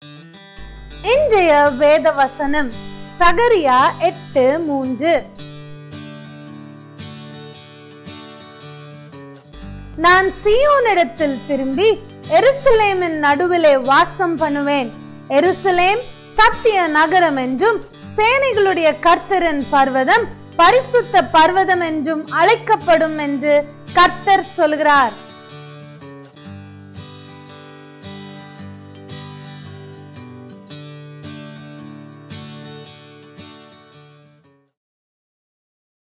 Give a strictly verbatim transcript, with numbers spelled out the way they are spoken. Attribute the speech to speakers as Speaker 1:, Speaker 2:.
Speaker 1: இன்றைய வேத வசனம் சகரியா எட்டு மூன்று. நான் சீயோனிடத்தில் திரும்பி எருசலேமின் நடுவிலே வாசம் பண்ணுவேன். எருசலேம் சத்திய நகரம் என்றும் சேனைகளுடைய கர்த்தரின் பர்வதம் பரிசுத்த பர்வதம் என்றும் அழைக்கப்படும் என்று கர்த்தர் சொல்கிறார்.